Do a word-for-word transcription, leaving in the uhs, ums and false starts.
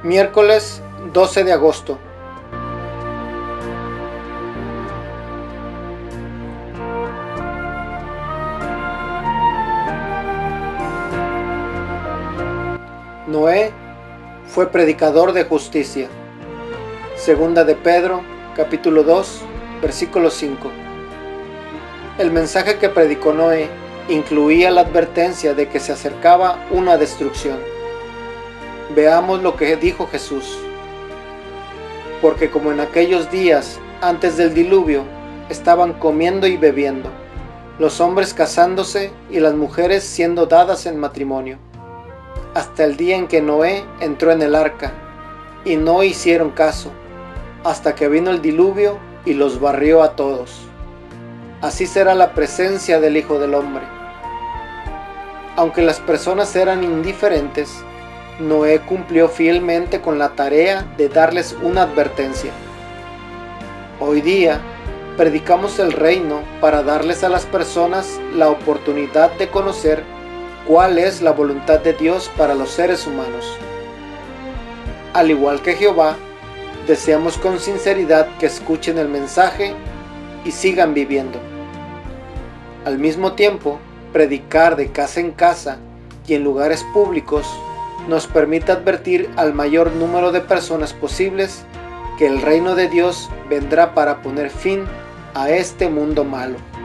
Miércoles doce de agosto. Noé fue predicador de justicia. Segunda de Pedro, capítulo dos, versículo cinco. El mensaje que predicó Noé incluía la advertencia de que se acercaba una destrucción. Veamos lo que dijo Jesús. Porque como en aquellos días antes del diluvio estaban comiendo y bebiendo, los hombres casándose y las mujeres siendo dadas en matrimonio, hasta el día en que Noé entró en el arca, y no hicieron caso, hasta que vino el diluvio y los barrió a todos. Así será la presencia del Hijo del Hombre. Aunque las personas eran indiferentes, Noé cumplió fielmente con la tarea de darles una advertencia. Hoy día, predicamos el reino para darles a las personas la oportunidad de conocer cuál es la voluntad de Dios para los seres humanos. Al igual que Jehová, deseamos con sinceridad que escuchen el mensaje y sigan viviendo. Al mismo tiempo, predicar de casa en casa y en lugares públicos nos permite advertir al mayor número de personas posibles que el reino de Dios vendrá para poner fin a este mundo malo.